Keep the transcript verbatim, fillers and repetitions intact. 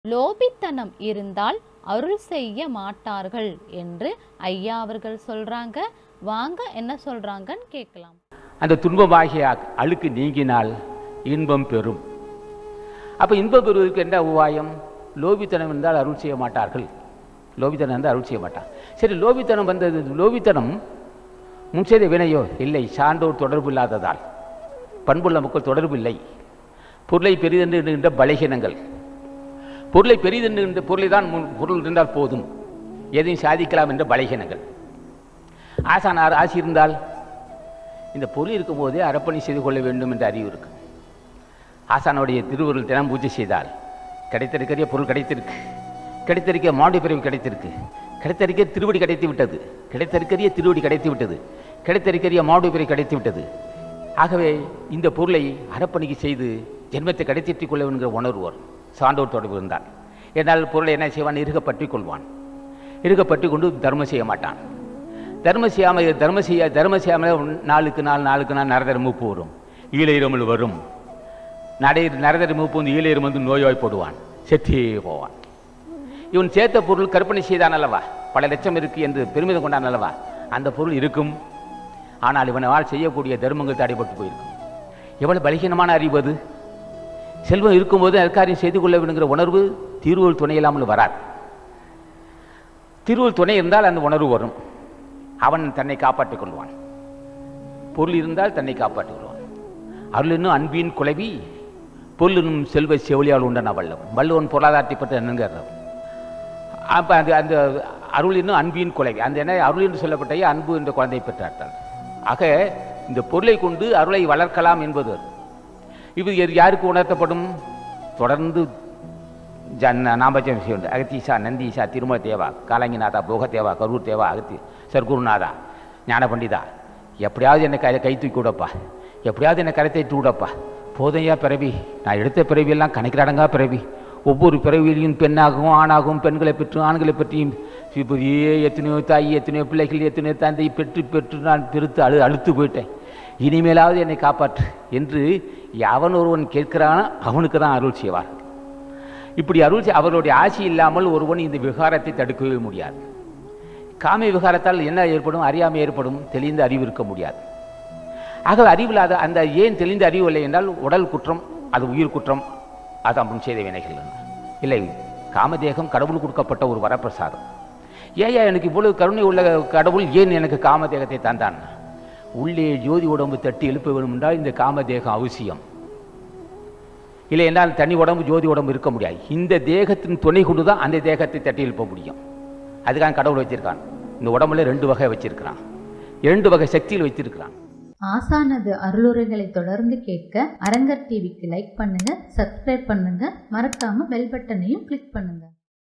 லோபித்தனம் இருந்தால் அருள் செய்ய மாட்டார்கள் என்று ஐயா அவர்கள் சொல்றாங்க. வாங்க என்ன சொல்றாங்கன்னு கேட்கலாம். அந்த துன்பமாகிய அழுக்கு நீங்கினால் இன்பம் பெறும். அப்போ இன்பம் பெறுவதற்கு என்ன உபாயம்? லோபித்தனம் என்றால் அருள் செய்ய மாட்டார்கள். லோபித்தனம் வந்து அருள் செய்ய மாட்டான். சரி, லோபித்தனம் வந்தது. லோபித்தனம் முன் செய்த வினையோ? இல்லை, சான்றோர் தொடர்பு இல்லாததால், பண்புள்ள மக்கள் தொடர்பு இல்லை. பொருளை பெரிதென்று என்ற பலகீனங்கள், பொருளை பெரிதென்று என்ற பொருளை தான் பொருள் இருந்தால் போதும், எதையும் சாதிக்கலாம் என்ற பலகீனங்கள். ஆசான் ஆசி இருந்தால் இந்த பொருள் இருக்கும் போதே அறப்பணி செய்து கொள்ள வேண்டும் என்ற அறிவு இருக்கு. ஆசானுடைய திருவருள் தினம் பூஜை செய்தால் கிடைத்திருக்கிற பொருள் கிடைத்திருக்கு, கிடைத்திருக்க மாண்டு பிறவி கிடைத்திருக்கு, கிடைத்திருக்க திருவடி கிடைத்து விட்டது, கிடைத்திருக்கிற திருவடி கிடைத்து விட்டது, கிடைத்திருக்கிற மாடு பிறவி கிடைத்து விட்டது. ஆகவே இந்த பொருளை அறப்பணிக்கு செய்து ஜென்மத்தை கிடைத்திட்டுக் கொள்ள என்கிற உணர்வு வரும். சான்றோர் தொடர்பு இருந்தால். என்னால் பொருளை என்ன செய்வான்? இருக பற்றி கொள்வான். இருக பற்றி கொண்டு தர்மம் செய்ய மாட்டான். தர்மம் செய்யாமல் தர்மம் செய்ய தர்மம் செய்யாமல் நாளுக்கு நாள் நாளுக்கு நாள் நரதர மூப்பு வரும், ஈழையிரமல் வரும். நடை நரதர மூப்பு வந்து ஈழையிரம் வந்து நோய்வாய்ப்படுவான், செத்தே போவான். இவன் சேர்த்த பொருள் கற்பனை செய்தான் அல்லவா, பல லட்சம் இருக்கு என்று பெருமிதம் கொண்டான் அல்லவா, அந்த பொருள் இருக்கும். ஆனால் இவனால் செய்யக்கூடிய தர்மங்கள் தடைப்பட்டு போயிருக்கும். எவ்வளவு பலகீனமான அறிவு அது! செல்வம் இருக்கும்போது அதற்காரியம் செய்து கொள்ள வேண்டுங்கிற உணர்வு திருவருள் துணை இல்லாமல் வராது. திருவருள் துணை இருந்தால் அந்த உணர்வு வரும். அவன் தன்னை காப்பாற்றிக் கொள்வான். பொருள் இருந்தால் தன்னை காப்பாற்றிக் கொள்வான். அருள் இன்னும் அன்பின் குலைவி, பொருள் இன்னும் செல்வ செவிலியால் உண்டான வல்லவன். வள்ளுவன் பொருளாதாரத்தை பற்றி என்னங்கிறார். அப்போ அந்த அந்த அருள் இன்னும் அன்பின் குலைவி, அந்த என்ன அருள் என்று சொல்லப்பட்ட அன்பு என்ற குழந்தையை பெற்றார்கள். ஆக இந்த பொருளை கொண்டு அருளை வளர்க்கலாம் என்பது இது யாருக்கு உணர்த்தப்படும்? தொடர்ந்து நாமஜம் செய்ய வேண்டும். அகத்தீசா, நந்தீசா, திருமல தேவா, காலங்கிநாதா, போகத்தேவா, கரூர் தேவா, அகத்தி சர்க்குருநாதா, ஞான பண்டிதா, எப்படியாவது என்னை கை கை தூக்கி விடப்பா, எப்படியாவது என்னை கரை தேய்த்து விடப்பா, போதையா பிறவி, நான் எடுத்த பிறவியெல்லாம் கணக்கிலடங்கா பிறவி, ஒவ்வொரு பிறவியிலையும் பெண்ணாகவும் ஆணாகவும் பெண்களை பெற்று ஆண்களை பற்றியும் இப்படியே எத்தனையோ தாய், எத்தனையோ பிள்ளைகள், எத்தனையோ தந்தை பெற்று பெற்று நான் பெருத்து அழு அழுத்து போயிட்டேன், இனிமேலாவது என்னை காப்பாற்று என்று எவன் ஒருவன் கேட்கிறானோ அவனுக்கு தான் அருள் செய்வார். இப்படி அருள் அவருடைய ஆட்சி இல்லாமல் ஒருவன் இந்த விகாரத்தை தடுக்கவே முடியாது. காம விகாரத்தால் என்ன ஏற்படும்? அறியாமை ஏற்படும், தெளிந்த அறிவு இருக்க முடியாது. ஆகவே அறிவில்லாத அந்த ஏன் தெளிந்த அறிவு இல்லை என்றால் உடல் குற்றம், அது உயிர் குற்றம், அது அவன் செய்த வினைகள் இல்லை. காமதேகம் கடவுள் கொடுக்கப்பட்ட ஒரு வரப்பிரசாதம். ஏயா எனக்கு இவ்வளவு கருணை உள்ள கடவுள் ஏன் எனக்கு காமதேகத்தை தந்தான்? உள்ளே ஜோதி உடம்பு தட்டி எழுப்ப வேண்டும் என்றால் இந்த காமதேகம் அவசியம். இல்லை என்றால் தனி உடம்பு ஜோதி உடம்பு இருக்க முடியாது. இந்த தேகத்தின் துணை கொண்டு தான் அந்த தேகத்தை தட்டி எழுப்ப முடியும். அதுக்காக கடவுள் வச்சிருக்கான். இந்த உடம்புல ரெண்டு வகை வச்சிருக்கிறான், இரண்டு வகை சக்தியில் வச்சிருக்கிறான். ஆசானது அருளுரைகளை தொடர்ந்து கேட்க அரங்கர் டிவிக்கு லைக் பண்ணுங்க, சப்ஸ்கிரைப் பண்ணுங்க, மறக்காம பெல் பட்டனையும் கிளிக் பண்ணுங்க.